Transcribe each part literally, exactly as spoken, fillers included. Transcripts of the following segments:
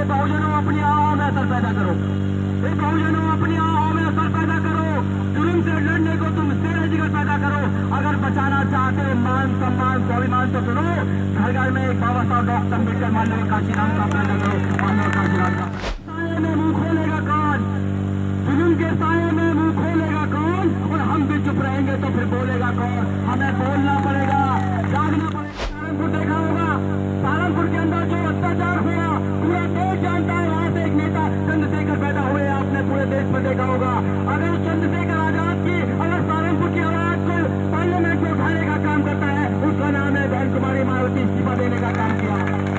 ये बहुजनों अपनी आहों में असर पैदा करो, ये बहुजनों अपनी आहों में असर पैदा करो। जुर्म से लड़ने को तुम सेरे जिगर पैदा करो। अगर बचाना चाहते हो मान सम्मान स्वाभिमान तो सुनो, घर घर में एक बाबा साहब डॉक्टर अम्बेडकर मानव काशीराम का पैदा करो। मानव काशीराम का साए में मुंह खोलेगा कौन? जुर्म के साए में मुंह खोलेगा कौन? और हम भी चुप रहेंगे तो फिर बोलेगा कौन? हमें बोलना पड़ेगा, जागना पड़ेगा। सहारनपुर देखा होगा, सहारनपुर के अंदर जो अत्याचार हुआ पूरा देश जानता है। वहां से एक नेता चंद्रशेखर पैदा हुए, आपने पूरे देश में देखा होगा। अगर चंद्रशेखर आजाद की अगर सहारनपुर की आवाज को पार्लियामेंट में उठाने का काम करता है, उसका नाम है बहन कुमारी मायावती। इस्तीफा देने का काम किया।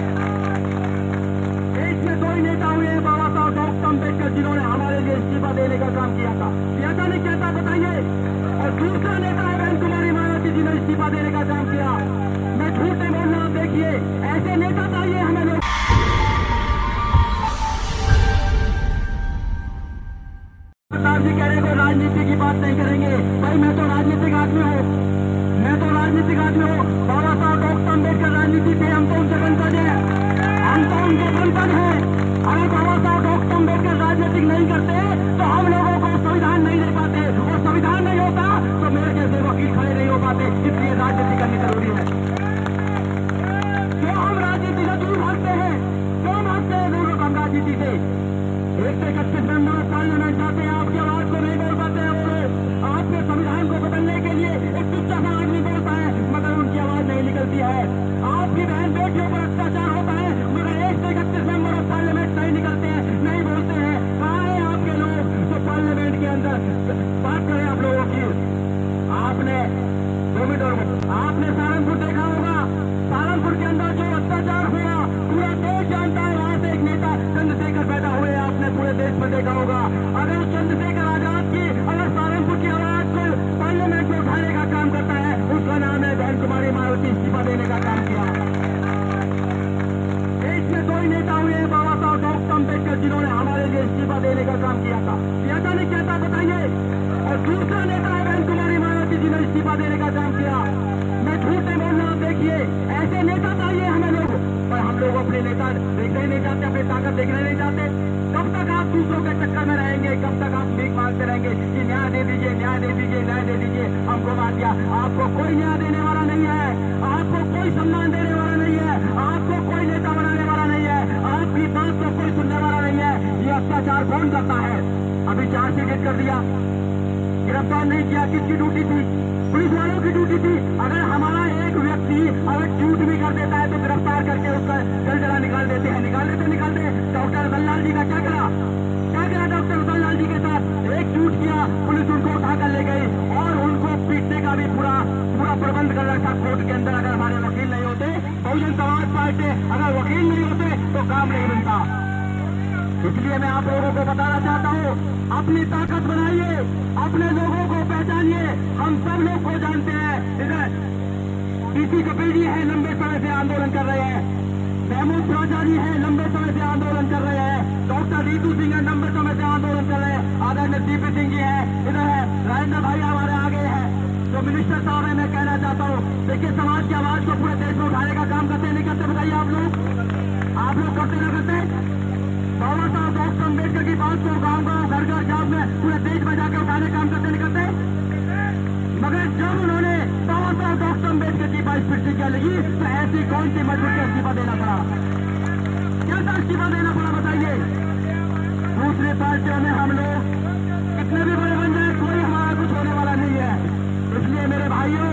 देश में दो ही नेता हुए हैं, बाबा साहब डॉक्टर अम्बेडकर, जिन्होंने हमारे लिए इस्तीफा देने का काम किया था। किया था नहीं किया था बताइए? और दूसरा नेता है बहन कुमारी मायावती, जिन्होंने इस्तीफा देने का काम किया। मैं झूठ नहीं बोल रहा, देखिए ऐसे नेता चाहिए हमें। लोग जी कह रहे हैं राजनीति की बात नहीं करेंगे। भाई मैं तो राजनीतिक आदमी हूँ, मैं तो राजनीतिक आदमी हूँ। बाबा साहब डॉक्टर अम्बेडकर राजनीति थे, हम तो उनके वंशज हैं, हम तो उनके वंशज हैं। अगर बाबा साहब डॉक्टर अम्बेडकर राजनीतिक नहीं करते तो हम लोगों को संविधान नहीं दे पाते, और संविधान नहीं होता तो मेरे जैसे वकील खड़े नहीं हो पाते। इसलिए राजनीति करनी जरूरी है। क्यों हम राजनीति से दूर भागते हैं? क्यों भागते हैं लोगों को हम राजनीति से? एक से इकतीस मेंबर पार्लियामेंट जाते हैं, आपकी आवाज को नहीं बोल पाते हैं। वो आपके संविधान को बदलने के लिए एक तुच्चा सा आदमी बोलता है, मगर उनकी आवाज नहीं निकलती है। आपकी बहन बेटियों पर अत्याचार होता है, मगर एक से इकतीस मेंबर ऑफ पार्लियामेंट नहीं निकलते हैं, नहीं बोलते हैं। कहाँ है आपके लोग जो पार्लियामेंट के अंदर बात करें आप लोगों की? आपने दो मिनट और आपने सहारनपुर देखा होगा, सहारनपुर के अंदर जो अत्याचार हुआ पूरा देश जानता है। वहां से एक नेता चंद्रशेखर पैदा हुए, आपने पूरे देश में देखा होगा। अगर चंद्रशेखर आजाद की अगर सहारनपुर की आवाज को पार्लियामेंट में उठाने का काम करता है, उसका नाम है बहन कुमारी मायावती। इस्तीफा देने का काम किया। देश में दो ही नेता हुए हैं, बाबा साहब डॉक्टर अम्बेडकर, जिन्होंने हमारे लिए इस्तीफा देने का काम किया था। किया था नहीं किया था बताइए? और दूसरा नेता है बहन कुमारी मायावती, जिन्होंने इस्तीफा देने का काम किया। मैं झूठ नहीं बोल रहा, देखिए ऐसे नेता चाहिए हमें लोग। पर हम लोग अपने नेता देखने नहीं जाते, अपनी ताकत देखने नहीं जाते। कब तक आप दूसरों के चक्कर में रहेंगे? कब तक आप भीख मांगते रहेंगे कि न्याय दे दीजिए, न्याय दे दीजिए, न्याय दे दीजिए? हमको मार दिया। आपको कोई न्याय देने वाला नहीं है, आपको कोई सम्मान देने वाला नहीं है, आपको कोई नेता बनाने वाला नहीं है, आपकी बात को कोई सुनने वाला नहीं है। ये अत्याचार कौन करता है? अभी चार्जशीट कर दिया, गिरफ्तार नहीं किया। किसकी ड्यूटी थी? पुलिस वालों की ड्यूटी थी। अगर हमारा एक व्यक्ति अगर झूठ भी कर देता है तो गिरफ्तार करके उसका जल जला निकाल देते हैं, निकाल देते निकाल दे। डॉक्टर रतनलाल जी का क्या करा? क्या करा डॉक्टर रतनलाल जी के साथ? एक झूठ किया, पुलिस उनको उठाकर ले गई और उनको पीटने का भी पूरा पूरा प्रबंध कर रखा कोर्ट के अंदर। अगर हमारे वकील नहीं होते, बहुजन समाज पार्टी अगर वकील नहीं होते तो काम नहीं बनता। इसलिए मैं आप लोगों को बताना चाहता हूँ, अपनी ताकत बनाइए, अपने लोगों को पहचानिए। हम सब लोग को जानते हैं। इधर डीसी कपिल जी है, लंबे समय से आंदोलन कर रहे हैं। महमूद राजा जी है, लंबे समय से आंदोलन कर रहे हैं। डॉक्टर रीतू सिंह है, लंबे समय से आंदोलन कर रहे हैं। आदरणीय डीपी सिंह जी है, इधर है राजेंद्र भाई हमारे आगे है। जो मिनिस्टर साहब है, मैं कहना चाहता हूँ, देखिए समाज की आवाज को पूरे देश में उठाने का काम करते नहीं करते? बताइए आप लोग, आप लोग करते ना करते? बाबा साहब डॉक्टर अम्बेडकर की बात को गांव गांव घर घर गांव में पूरे देश में जाकर उठाने काम करते नहीं करते? मगर जब उन्होंने बाबा साहब डॉक्टर अम्बेडकर की बाईस फीट क्या लगी तो ऐसी कौन सी मजबूरी का इस्तीफा देना पड़ा? क्या था इस्तीफा देना पड़ा बताइए? दूसरी पार्टियों में हम लोग कितने भी बड़े बन जाए, कोई हमारा कुछ होने वाला नहीं है। इसलिए मेरे भाइयों,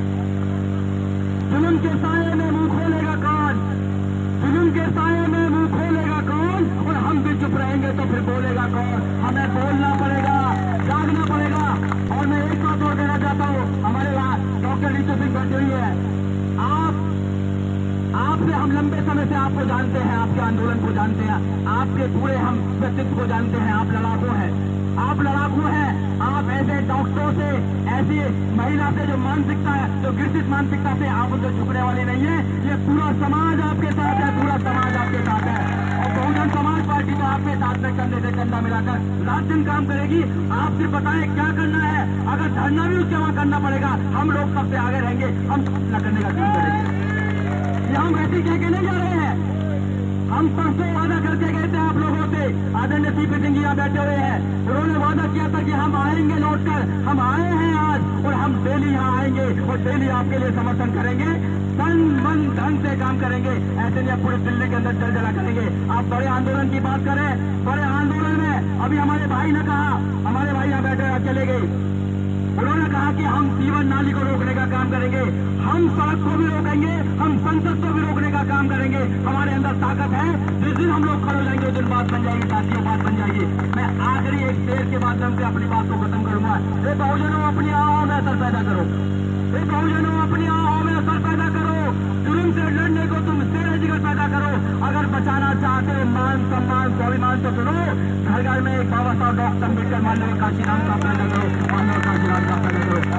जुल्म के साए में मुंह खोलेगा कौन? जुल्म के साए में मुंह खोलेगा कौन? और हम भी चुप रहेंगे तो फिर बोलेगा कौन? हमें बोलना पड़ेगा, जागना पड़ेगा। और मैं एक बात और कहना चाहता हूँ, हमारे यहाँ डॉक्टर रीतू सिंह बैठी हुई है। आप आपसे हम लंबे समय से आपको जानते हैं, आपके आंदोलन को जानते हैं, आपके पूरे हम व्यक्तित्व को जानते हैं। आप लड़ाकू हैं, आप लड़ाकू हैं। आप ऐसे डॉक्टरों से, ऐसी महिला से जो मानसिकता है, जो गिरसित मानसिकता से आप उनसे झुकने वाले नहीं है। ये पूरा समाज आपके साथ है, पूरा समाज आपके साथ है। और बहुजन समाज पार्टी तो आपके साथ में कंधे से कंधा मिलाकर रात दिन काम करेगी। आप सिर्फ बताएं क्या करना है। अगर धरना भी उसके वहां करना पड़ेगा, हम लोग सबसे आगे रहेंगे, हम न करने का काम करेंगे। ये हम ऐसे कह के नहीं जा रहे हैं। हम परसों वादा करके गए नसीब सिंह यहाँ बैठे हुए हैं। उन्होंने वादा किया था कि हम आएंगे लौटकर, हम आए हैं आज और हम डेली यहाँ आएंगे और डेली आपके लिए समर्थन करेंगे, तन मन धन से काम करेंगे। ऐसे नहीं पूरे दिल्ली के अंदर जल जला करेंगे। आप बड़े आंदोलन की बात करें, बड़े आंदोलन में अभी हमारे भाई ने कहा, हमारे भाई यहाँ बैठे चले गए, उन्होंने कहा कि हम सीवन नाली को रोकने का काम करेंगे, हम सड़क को भी रोकेंगे, हम संसद को भी रोकने का काम करेंगे। हमारे अंदर ताकत है, जिस दिन हम लोग खड़े हो जाएंगे उस दिन बात बन जाएगी, साथियों बात बन जाएगी। मैं आखिरी एक शेर के माध्यम से अपनी बात को खत्म करूंगा। ये बहुजनों अपनी आहों में असर पैदा करो, ये बहुजनों अपनी आहों में असर पैदा करो, जुल्म से लड़ने को तुम शेर जिगर पैदा करो। अगर बचाना चाहते हो मान सम्मान स्वाभिमान तो सुनो, घर घर में एक बाबा साहब डॉक्टर अम्बेडकर मानव काशीराम का पैदा करो, मानव काशीराम का पैदा करो।